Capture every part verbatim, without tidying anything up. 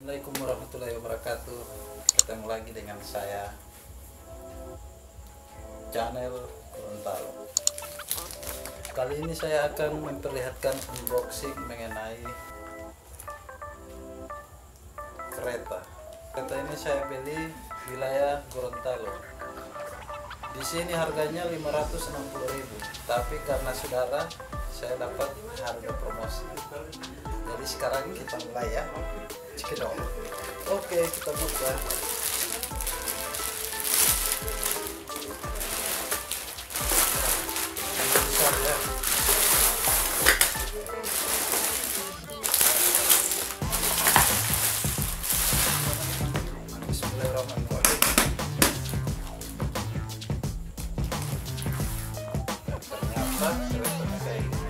Assalamualaikum warahmatullahi wabarakatuh. Ketemu lagi dengan saya, channel Gorontalo. Kali ini saya akan memperlihatkan unboxing mengenai kereta. Kereta ini saya beli wilayah Gorontalo. Di sini harganya lima ratus enam puluh ribu, tapi karena saudara saya dapat harga promosi. Jadi sekarang kita mulai ya. Cekidot. Oke, kita buka. Besar ya. Bismillahirrahmanirrahim. Ternyata keretanya kayak gini.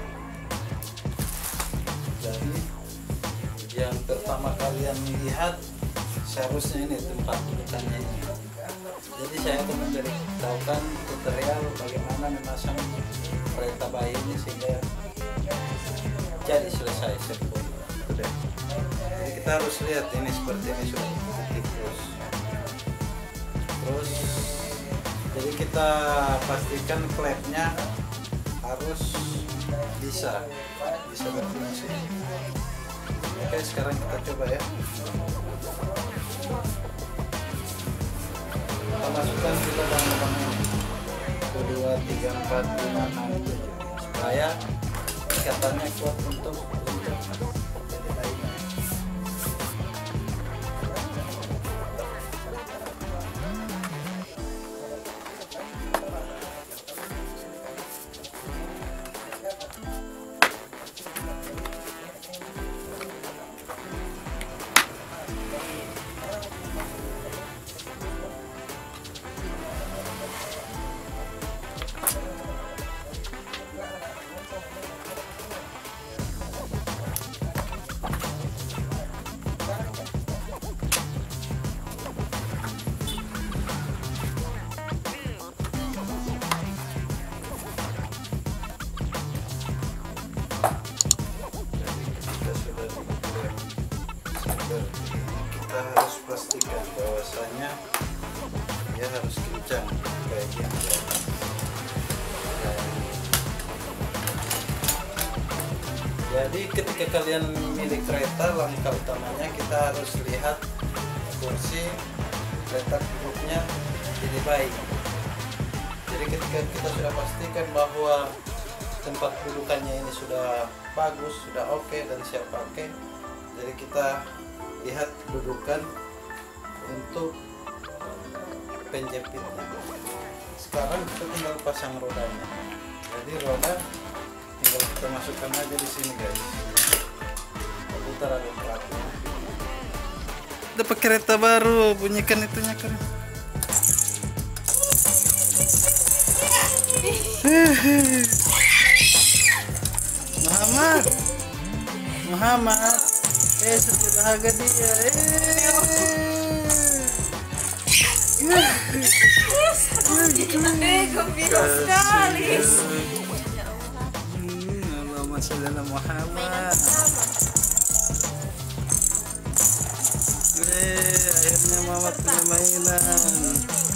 Jadi yang pertama kalian lihat seharusnya ini tempat dudukannya ini. Jadi saya akan memberitahukan tutorial bagaimana memasang kereta bayi ini sehingga jadi selesai sempurna. Jadi kita harus lihat ini seperti ini sudah putih terus. Terus jadi kita pastikan klepnya harus bisa bisa berfungsi. Oke, sekarang kita coba ya. Kita masukkan ke dalam lubang ini. satu, dua, tiga, empat, lima, enam, tujuh. Supaya ikatannya kuat untuk untuk jadi bayinya. Kita harus pastikan bahwasanya dia harus kencang kayak gini. Jadi ketika kalian memilih kereta, langkah utamanya kita harus lihat kursi letak duduknya jadi baik. Jadi ketika kita sudah pastikan bahwa tempat dudukannya ini sudah bagus, sudah oke dan siap pakai, jadi kita lihat dudukan untuk penjepitnya. Sekarang kita tinggal pasang rodanya. Jadi roda tinggal kita masukkan aja di sini guys. Kita putar ada pelatnya. Dapat kereta baru, bunyikan itunya kan. Muhammad, Muhammad. Eh, sudah harga dia. Eh, gembira sekali. Allahumma sholli ala Muhammad. Eh, akhirnya Muhammad punya mainan.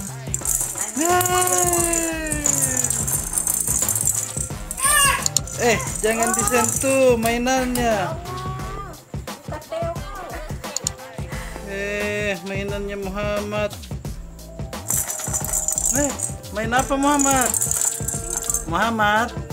Eh, jangan disentuh mainannya. Eh, mainannya Muhammad. Eh, main apa Muhammad? Muhammad.